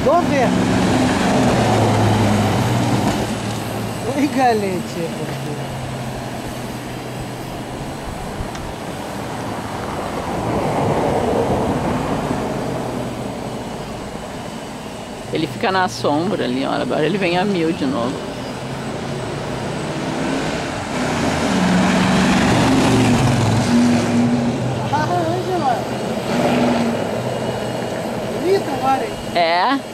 Tô vendo. Oi, galetinha. Ele fica na sombra ali, olha. Agora ele vem a 1000 de novo. Ah, Ângela. Bonito agora, hein? É.